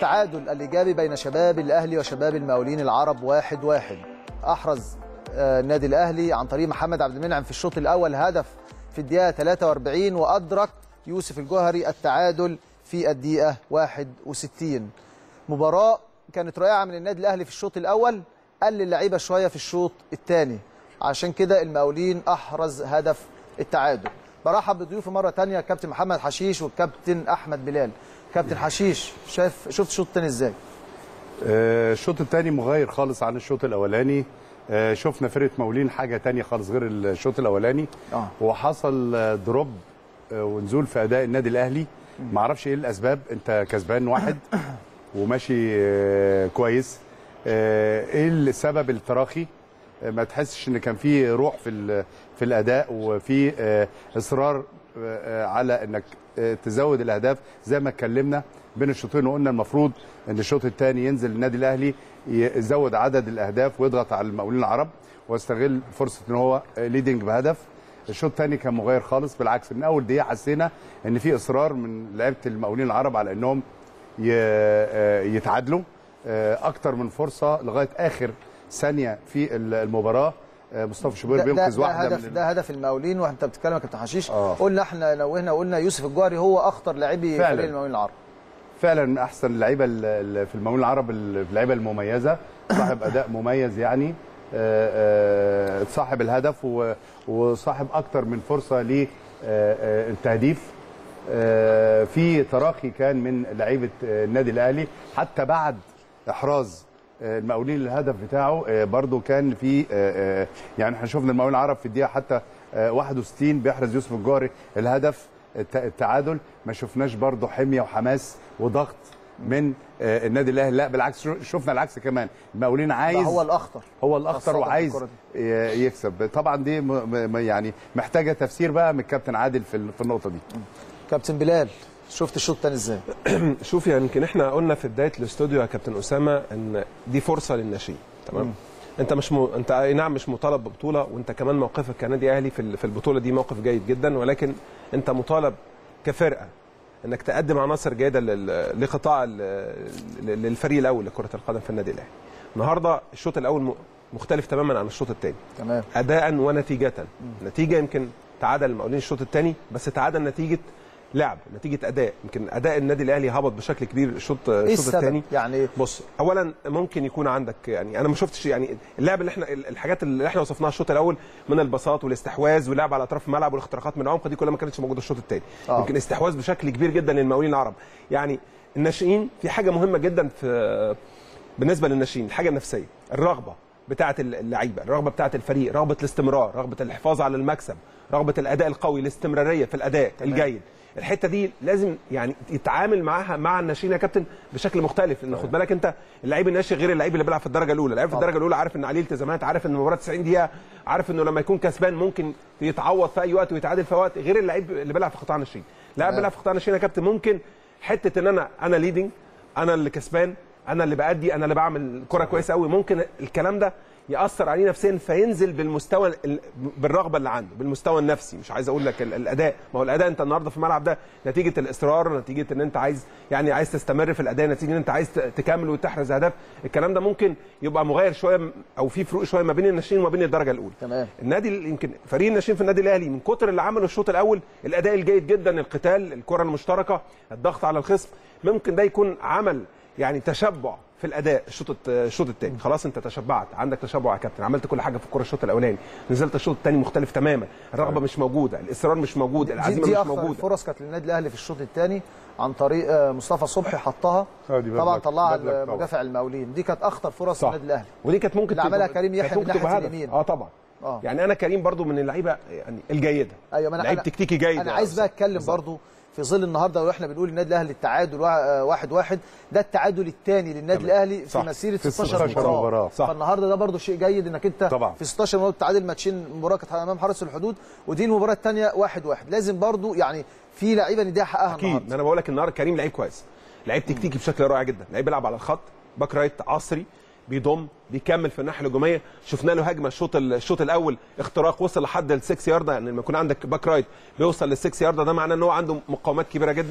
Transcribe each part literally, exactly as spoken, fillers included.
التعادل الايجابي بين شباب الاهلي وشباب المقاولين العرب واحد واحد. احرز النادي الاهلي عن طريق محمد عبد المنعم في الشوط الاول هدف في الدقيقه ثلاثة وأربعين، وادرك يوسف الجوهري التعادل في الدقيقه واحد وستين. مباراه كانت رائعه من النادي الاهلي في الشوط الاول، قل اللعيبه شويه في الشوط الثاني، عشان كده المقاولين احرز هدف التعادل. برحب بضيوفي مره ثانيه كابتن محمد حشيش والكابتن احمد بلال. كابتن حشيش، شايف شفت الشوط الثاني ازاي؟ الشوط الثاني مغاير خالص عن الشوط الاولاني. شفنا فرقه مقاولين حاجه ثانيه خالص غير الشوط الاولاني. اه وحصل دروب ونزول في اداء النادي الاهلي. ما اعرفش ايه الاسباب، انت كسبان واحد وماشي كويس، ايه السبب التراخي؟ ما تحسش ان كان في روح في في الاداء وفي اصرار على انك تزود الاهداف زي ما اتكلمنا بين الشوطين، وقلنا المفروض ان الشوط الثاني ينزل النادي الاهلي يزود عدد الاهداف ويضغط على المقاولين العرب ويستغل فرصه ان هو ليدنج بهدف. الشوط الثاني كان مغاير خالص، بالعكس من اول دقيقه حسينا ان في اصرار من لعيبه المقاولين العرب على انهم يتعادلوا اكتر من فرصه لغايه اخر ثانيه في المباراه. مصطفى شوبير بينقذ واحده ده هدف من ده هدف المقاولين، وانت بتتكلم يا كابتن حشيش آه. قلنا احنا نوهنا وقلنا يوسف الجوهري هو اخطر لاعبي فريق المقاولين العرب. فعلا من احسن اللعيبه في المقاولين العرب، اللعيبه المميزه، صاحب اداء مميز يعني، صاحب الهدف وصاحب اكتر من فرصه للتهديف. في تراخي كان من لعيبه النادي الاهلي حتى بعد احراز المقاولين الهدف بتاعه، برضو كان في يعني احنا شفنا المقاولين العرب في الدقيقه حتى واحد وستين بيحرز يوسف الجوهري الهدف التعادل. ما شفناش برضو حميه وحماس وضغط من النادي الاهلي، لا بالعكس شفنا العكس كمان. المقاولين عايز هو الاخطر هو الاخطر وعايز يكسب. طبعا دي يعني محتاجه تفسير بقى من الكابتن عادل في النقطه دي. كابتن بلال، شفت الشوط الثاني ازاي؟ شوف يعني يمكن احنا قلنا في بدايه الاستوديو يا كابتن اسامه ان دي فرصه للناشئين، تمام؟ انت مش م... انت اي نعم مش مطالب ببطوله، وانت كمان موقفك كنادي اهلي في في البطوله دي موقف جيد جدا، ولكن انت مطالب كفرقه انك تقدم عناصر جيده لل... لقطاع ال... للفريق الاول لكره القدم في النادي الاهلي. النهارده الشوط الاول مختلف تماما عن الشوط الثاني، تمام، اداء ونتيجه. مم. نتيجه يمكن تعادل المقاولين الشوط الثاني، بس تعادل نتيجه لعب، نتيجه اداء. يمكن اداء النادي الاهلي هبط بشكل كبير الشوط الشوط الثاني. يعني بص، اولا ممكن يكون عندك يعني انا ما شفتش يعني اللعب اللي احنا الحاجات اللي احنا وصفناها الشوط الاول من البساط والاستحواذ واللعب على اطراف الملعب والاختراقات من العمق، دي كلها ما كانتش موجوده الشوط الثاني. آه. يمكن استحواذ بشكل كبير جدا للمقاولين العرب. يعني الناشئين في حاجه مهمه جدا في بالنسبه للناشئين، الحاجه النفسيه، الرغبه بتاعه اللعيبه، الرغبه بتاعه الفريق، رغبه الاستمرار، رغبه الحفاظ على المكسب، رغبه الاداء القوي، الاستمراريه في الاداء الجيد. الحته دي لازم يعني يتعامل معاها مع الناشئين يا كابتن بشكل مختلف، لان خد بالك انت اللعيب الناشئ غير اللعيب اللي بيلعب في الدرجه الاولى. اللعيب في الدرجه الاولى عارف ان عليه التزامات، عارف ان المباراه تسعين دقيقه، عارف انه لما يكون كسبان ممكن يتعوض في اي وقت ويتعادل في وقت، غير اللعيب اللي بيلعب في قطاع الناشئين. لاعب بيلعب في قطاع الناشئين يا كابتن ممكن حته ان انا انا ليدنج، انا اللي كسبان، انا اللي بادي، انا اللي بعمل كره كويسه قوي، ممكن الكلام ده ياثر عليه نفسيا فينزل بالمستوى بالرغبه اللي عنده، بالمستوى النفسي. مش عايز اقول لك الاداء، ما هو الاداء انت النهارده في الملعب ده نتيجه الاصرار، نتيجه ان انت عايز يعني عايز تستمر في الاداء، نتيجه ان انت عايز تكمل وتحرز اهداف. الكلام ده ممكن يبقى مغاير شويه او في فروق شويه ما بين الناشئين وما بين الدرجه الاولى. تمام. النادي يمكن فريق الناشئين في النادي الاهلي من كتر اللي عمله الشوط الاول، الاداء الجيد جدا، القتال، الكره المشتركه، الضغط على الخصم، ممكن ده يكون عمل يعني تشبع في الاداء الشوط الشوط الثاني. خلاص انت تشبعت، عندك تشبع يا كابتن، عملت كل حاجه في الكوره الشوط الاولاني، نزلت الشوط الثاني مختلف تماما، الرغبه مش موجوده، الاصرار مش موجود، العزيمه مش موجوده. دي فرص كانت للنادي الاهلي في الشوط الثاني عن طريق مصطفى صبحي، حطها طبعا، طلعها المدافع المقاولين، دي كانت اخطر فرص للنادي الاهلي، ودي كانت ممكن عملها كريم يحيى من ناحيه اليمين. اه طبعا. آه. يعني انا كريم برضو من اللعيبه يعني الجيده، ايوه، لعيب تكتيكي جيد. انا عايز بقى اتكلم برضو في ظل النهارده واحنا بنقول النادي الاهلي التعادل واحد واحد، ده التعادل الثاني للنادي الاهلي في صح. مسيره ستاشر مباراه. فالنهارده ده برضو شيء جيد انك انت طبعا. في ستاشر مباراه تعادل ماتشين، مباراه كانت امام حرس الحدود، ودي المباراه الثانيه واحد واحد. لازم برضو يعني في لعيبه نديها حقها اكيد النهارده. انا بقول لك النهارده كريم لعيب كويس، لعيب تكتيكي بشكل رائع جدا، لعيب بيلعب على الخط، باك رايت عصري، بيضم، بيكمل في الناحيه الهجوميه. شفنا له هجمه الشوط الشوط الاول، اختراق وصل لحد الستة يارده، يعني لما يكون عندك باك رايت بيوصل للستة يارده ده معناه ان هو عنده مقاومات كبيره جدا.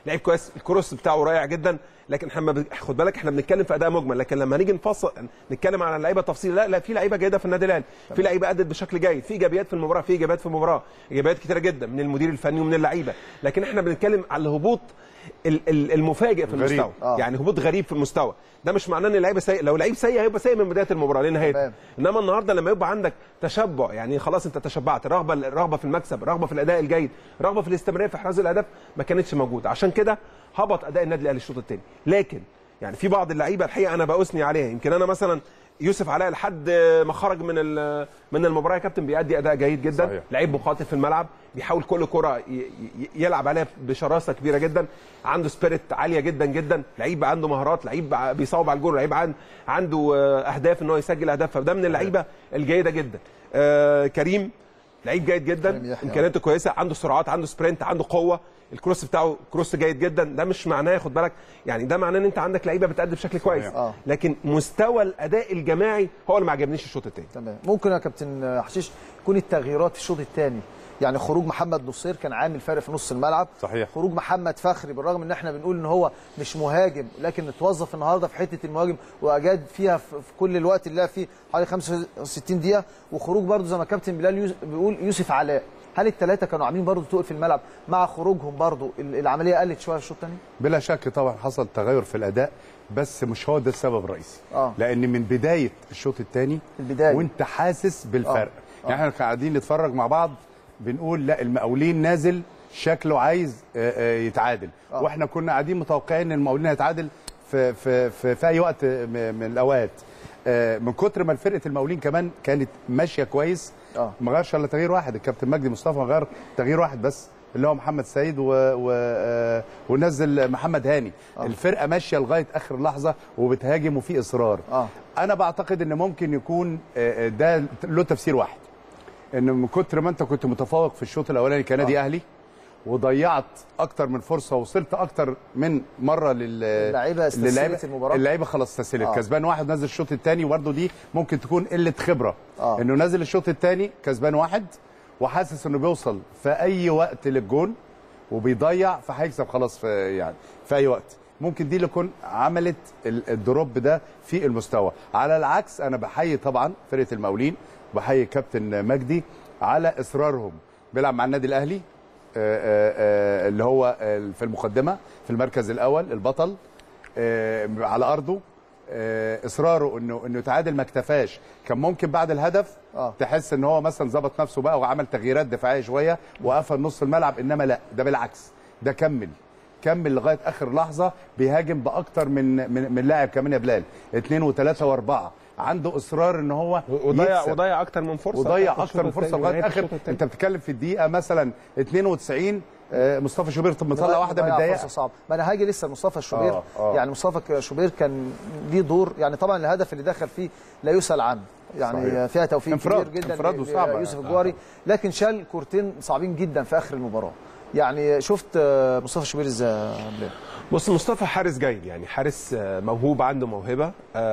لعيب كويس، الكروس بتاعه رائع جدا، لكن احنا خد بالك احنا بنتكلم في اداء مجمل، لكن لما نيجي نفصل نتكلم على اللعيبه تفصيل، لا لا في لعيبه جيده في النادي الاهلي، في لعيبه ادت بشكل جيد، في ايجابيات في المباراه، في ايجابيات في المباراه، ايجابيات كتيره جدا من المدير الفني ومن اللعيبه، لكن احنا بنتكلم على الهبوط المفاجئ في المستوى، آه. يعني هبوط غريب في المستوى، ده مش معناه ان اللعيبه سيء، لو لعيب سيء هيبقى سيء من بدايه المباراه لنهايتها، انما النهارده لما يبقى عندك تشبع، يعني خلاص انت تشبعت، رغبه الرغبه في المكسب، رغبه في الاداء الجيد، رغبه في الاستمراريه في احراز الاهداف، ما كانتش موجوده، عشان كده هبط اداء النادي الاهلي الشوط الثاني، لكن يعني في بعض اللعيبه الحقيقه انا بأثني عليها، يمكن انا مثلا يوسف علاء لحد ما خرج من من المباراه يا كابتن بيأدي اداء جيد جدا، صحيح. لعيب مقاتل في الملعب، بيحاول كل كره يلعب عليها بشراسه كبيره جدا، عنده سبيريت عاليه جدا جدا، لعيب عنده مهارات، لعيب بيصوب على الجول، لعيب عنده اهداف ان هو يسجل اهداف، فده من اللعيبه الجيده جدا. آه كريم لعيب جيد جدا، امكانياته كويسه، عنده سرعات، عنده سبرنت، عنده قوه، الكروس بتاعه كروس جيد جدا، ده مش معناه خد بالك يعني ده معناه ان انت عندك لعيبه بتأدي بشكل كويس، آه. لكن مستوى الاداء الجماعي هو اللي ما عجبنيش الشوط الثاني. تمام. ممكن يا كابتن حشيش يكون التغييرات في الشوط الثاني، يعني خروج محمد نصير كان عامل فارق في نص الملعب، صحيح. خروج محمد فخري بالرغم ان احنا بنقول ان هو مش مهاجم، لكن اتوظف النهارده في حته المهاجم واجاد فيها في كل الوقت اللي لعب فيه حوالي خمسة وستين دقيقه، وخروج برده زي ما كابتن بلال بيقول يوسف علاء، هل الثلاثه كانوا عاملين برضه تقل في الملعب مع خروجهم برضه العمليه قلت شويه في الشوط الثاني؟ بلا شك طبعا حصل تغير في الاداء، بس مش هو ده السبب الرئيسي، آه. لان من بدايه الشوط الثاني وانت حاسس بالفرق، آه. آه. يعني احنا قاعدين نتفرج مع بعض بنقول لا المقاولين نازل شكله عايز يتعادل، آه. واحنا كنا قاعدين متوقعين ان المقاولين هيتعادل في في في, في اي وقت من الاوقات، من كتر ما فرقه المقاولين كمان كانت ماشيه كويس، اه ما غيرش الا تغيير واحد، الكابتن مجدي مصطفى غير تغيير واحد بس اللي هو محمد سيد و... و... آه ونزل محمد هاني، أوه. الفرقه ماشيه لغايه اخر لحظه وبتهاجم وفي اصرار، أوه. انا بعتقد ان ممكن يكون ده له تفسير واحد، ان من كتر ما انت كنت متفوق في الشوط الاولاني كنادي اهلي وضيعت اكتر من فرصه ووصلت اكتر من مره لل اللعيبه استسلمت المباراه، اللعيبه خلاص استسلمت، آه. كسبان واحد نزل الشوط الثاني، وبرده دي ممكن تكون قله خبره، آه. انه نزل الشوط الثاني كسبان واحد وحاسس انه بيوصل في اي وقت للجون وبيضيع فهيكسب خلاص في يعني في اي وقت، ممكن دي اللي تكون عملت الدروب ده في المستوى. على العكس انا بحيي طبعا فرقه المقاولين، بحيي كابتن مجدي على اصرارهم، بيلعب مع النادي الاهلي آآ آآ اللي هو في المقدمه في المركز الاول البطل على ارضه، اصراره انه انه يتعادل ما اكتفاش، كان ممكن بعد الهدف آه. تحس ان هو مثلا ظبط نفسه بقى وعمل تغييرات دفاعيه شويه وقفل نص الملعب، انما لا ده بالعكس، ده كمل كمل لغايه اخر لحظه بيهاجم باكتر من من, من لاعب كمان يا بلال، اثنين وثلاثه واربعه، عنده اصرار ان هو وضيع وضيع اكتر من فرصه وضيع اكتر من فرصه لغايه اخر، انت بتتكلم في الدقيقه مثلا اثنين وتسعين مصطفى شوبير مطلع واحده بالدقيقه، فرصه صعبه، ما انا هاجي لسه مصطفى شوبير، آه آه. يعني مصطفى شوبير كان ليه دور، يعني طبعا الهدف اللي دخل فيه لا يسأل عنه، يعني صحيح. فيها توفيق كبير جدا انفراد وصعب يوسف الجوهري، آه. لكن شال كورتين صعبين جدا في اخر المباراه، يعني شفت مصطفى شوبير ازاي؟ بص مصطفى حارس جيد، يعني حارس موهوب، عنده موهبه،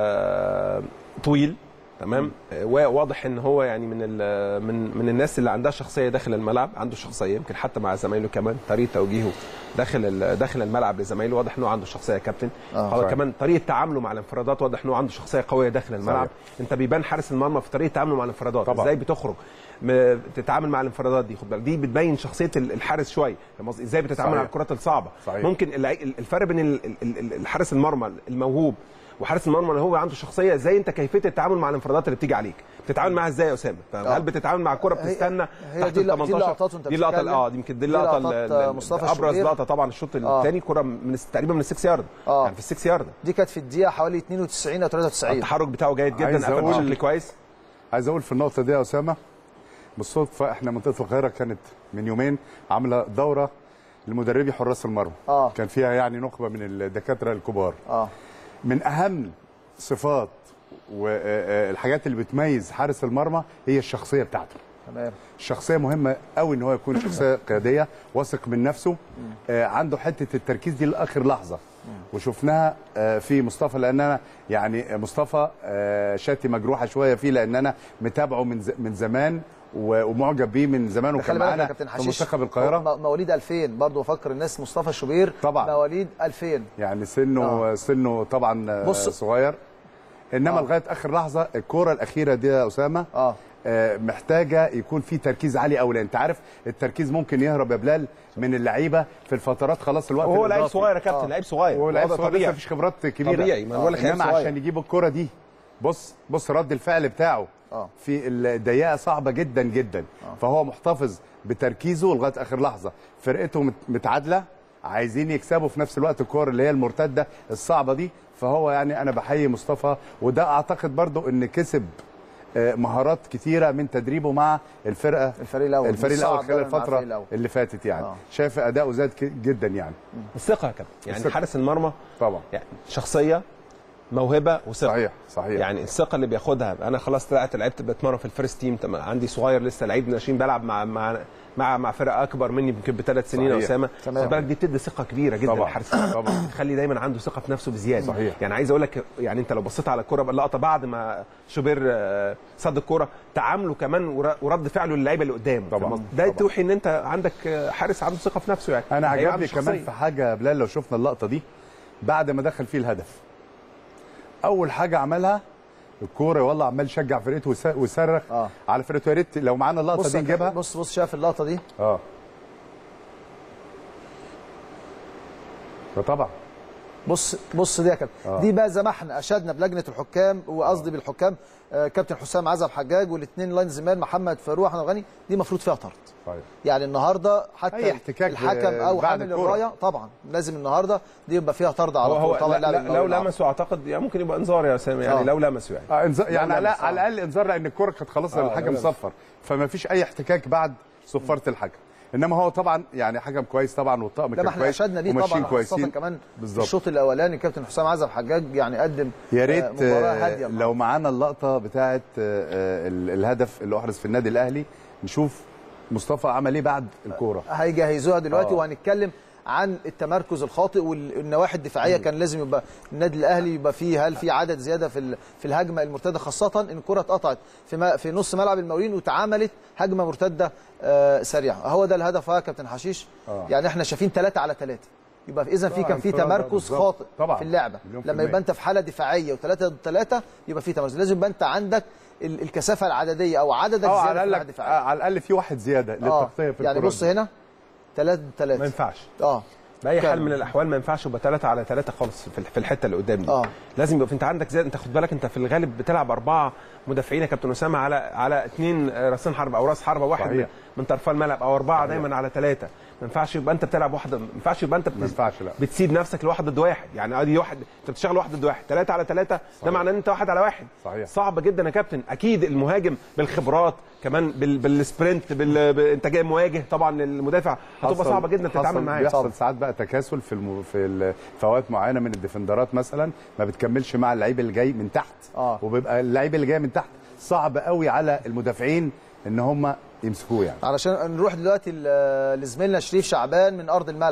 آه طويل تمام، واضح ان هو يعني من من من الناس اللي عندها شخصيه داخل الملعب، عنده شخصيه يمكن حتى مع زمايله كمان، طريقه توجيهه داخل داخل الملعب لزمايله واضح انه عنده شخصيه يا كابتن، آه كمان طريقه تعامله مع الانفرادات واضح انه عنده شخصيه قويه داخل الملعب، صحيح. انت بيبان حارس المرمى في طريقه تعامله مع الانفرادات، ازاي بتخرج تتعامل مع الانفرادات دي، خد بالك دي بتبين شخصيه الحارس شويه، ازاي بتتعامل مع الكرات الصعبه، صحيح. ممكن الفرق بين الحارس المرمى الموهوب وحارس المرمى اللي هو عنده شخصيه، ازاي انت كيفيه التعامل مع الانفرادات اللي بتيجي عليك، بتتعامل معاها ازاي يا اسامه؟ هل بتتعامل مع الكره بتستنى هي تحت ال تمنتاشر؟ دي لقطات دي لقطه اه دي يمكن دي اللقطه ابرز لقطه طبعا الشوط الثاني، كره من تقريبا من السكس يارد، آه. يعني في السكس يارد دي كانت في الدقيقه حوالي اثنين وتسعين او ثلاثة وتسعين، التحرك بتاعه جيد جدا، قفل بشكل كويس. عايز اقول في النقطه دي يا اسامه بالصدفه احنا منطقه القاهره كانت من يومين عامله دوره لمدربي حراس المرمى، آه. كان فيها يعني نخبه من الدكاتره الكبار، اه من اهم صفات والحاجات اللي بتميز حارس المرمى هي الشخصيه بتاعته، تمام، الشخصيه مهمه قوي ان هو يكون شخصيه قياديه، واثق من نفسه، آه عنده حته التركيز دي لاخر لحظه، وشفناها آه في مصطفى، لان انا يعني مصطفى آه شاتي مجروحه شويه فيه، لان انا متابعه من من زمان ومعجب بيه من زمان، وكان معانا في منتخب القاهره. مواليد ألفين برضه، افكر الناس مصطفى شوبير طبعا مواليد ألفين، يعني سنه آه. سنه طبعا بص. صغير، انما آه. لغايه اخر لحظه. الكوره الاخيره دي يا اسامه اه محتاجه يكون في تركيز عالي قوي، لان انت عارف التركيز ممكن يهرب يا بلال من اللعيبه في الفترات خلاص الوقت. وهو لعيب صغير يا كابتن، لعيب صغير، هو لعيب صغير لسه مفيش خبرات كبيره طبيعي. ما بقول لك انما عشان يجيب الكوره دي، بص بص رد الفعل بتاعه آه. في الدقيقه صعبه جدا جدا. آه. فهو محتفظ بتركيزه لغايه اخر لحظه. فرقته متعادله، عايزين يكسبوا في نفس الوقت الكور اللي هي المرتده الصعبه دي. فهو يعني انا بحيي مصطفى، وده اعتقد برضو ان كسب مهارات كتيره من تدريبه مع الفرقه الفريق الاول الفريق الاول خلال الفتره اللي فاتت يعني. آه. شايف اداؤه زاد جدا يعني. الثقه يا كابتن، يعني الثقة. حارس المرمى طبعا يعني شخصيه، موهبه وثقه. صحيح صحيح. يعني الثقه اللي بياخدها، انا خلاص طلعت لعبت بتمرن في الفيرست تيم، عندي صغير لسه لعيب ناشئين بلعب مع مع مع مع فرقه اكبر مني يمكن بثلاث سنين. اسامه خد بالك دي بتدي ثقه كبيره جدا للحارس، طبعا بتخلي دايما عنده ثقه في نفسه بزياده. صحيح. يعني عايز اقول لك، يعني انت لو بصيت على الكوره اللقطه بعد ما شوبير صد الكوره، تعامله كمان ورد فعله للعيبه اللي قدامه طبعا ده توحي ان انت عندك حارس عنده ثقه في نفسه. يعني انا عجبني كمان في حاجه بلال، لو شفنا اللقطه دي بعد ما دخل فيه الهدف، اول حاجه عملها الكوره، والله عمال يشجع فرقته ويصرخ آه. على فرقته. يا ريت لو معانا اللقطه دي نجيبها. بص بص شاف اللقطه دي اه فطبعا بص بص دي يا كابتن آه. دي بقى زي ما احنا اشدنا بلجنه الحكام، وقصدي بالحكام آه كابتن حسام عزب حجاج والاثنين لاين زمان محمد فاروق احمد غني، دي المفروض فيها طرد. طيب. يعني النهارده حتى الحكم او حامل الرايه طبعا لازم النهارده دي يبقى فيها طرد على طول. طبعا لو لمسوا اعتقد يعني ممكن يبقى انذار يا سامي، يعني آه. لو لمسوا يعني آه انذار، يعني على, على الاقل انذار، لان الكره كانت خلاص آه الحكم صفر، فما فيش اي احتكاك بعد صفاره الحكم. انما هو طبعا يعني حكم كويس طبعا، والطاقم كان كويس، اشدنا بيه طبعا خاصه كمان بالظبط. الشوط الاولاني كابتن حسام عزب حجاج يعني قدم يا ريت آه لو معانا اللقطه بتاعه آه الهدف اللي احرز في النادي الاهلي، نشوف مصطفى عمل ايه بعد الكوره. هيجهزوها دلوقتي آه. وهنتكلم عن التمركز الخاطئ والنواحي الدفاعيه. كان لازم يبقى النادي الاهلي يبقى فيه، هل في عدد زياده في في الهجمه المرتده، خاصه ان الكره اتقطعت في في نص ملعب المقاولين واتعملت هجمه مرتده آه سريعه. هو ده الهدف يا كابتن حشيش. آه. يعني احنا شايفين ثلاثة على ثلاثة، يبقى اذا في كان في تمركز خاطئ طبعا في اللعبه. لما يبقى انت في حاله دفاعيه وثلاثة ضد ثلاثة يبقى في تمركز، لازم يبقى انت عندك الكثافه العدديه او عددك زياده في الدفاعيه. على الاقل في واحد زياده للتغطيه في يعني بص هنا ثلاثة ضد ثلاثة ما ينفعش. اه باي حال من الاحوال ما ينفعش يبقى ثلاثة على ثلاثة خالص في الحته اللي قدام دي. آه. لازم يبقى انت عندك زياده. انت خد بالك انت في الغالب بتلعب اربعه مدافعين يا كابتن اسامه على على اثنين راسين حربه او راس حربه واحد صحيح. من طرفي الملعب، او اربعه دايما على ثلاثه. ما ينفعش يبقى انت بتلعب واحده، ما ينفعش يبقى انت ما ينفعش لا بتسيب نفسك لواحد ضد واحد. يعني ادي واحد انت بتشتغل واحد ضد واحد، ثلاثة على ثلاثة ده معناه ان انت واحد على واحد. صحيح. صعب جدا يا كابتن. اكيد المهاجم بالخبرات كمان بال... بالسبرنت بال... انت جاي مواجه طبعا المدافع، هتبقى صعبه جدا تتعامل معاه. بيحصل ساعات بقى تكاسل في الم... في فوات معينه من الديفندرات مثلا، ما بتكملش مع اللعيب اللي جاي من تحت. آه. وبيبقى اللعيب اللي جاي من تحت صعب قوي على المدافعين ان هم يمسكوه. يعني علشان نروح دلوقتي لزميلنا شريف شعبان من ارض الملعب.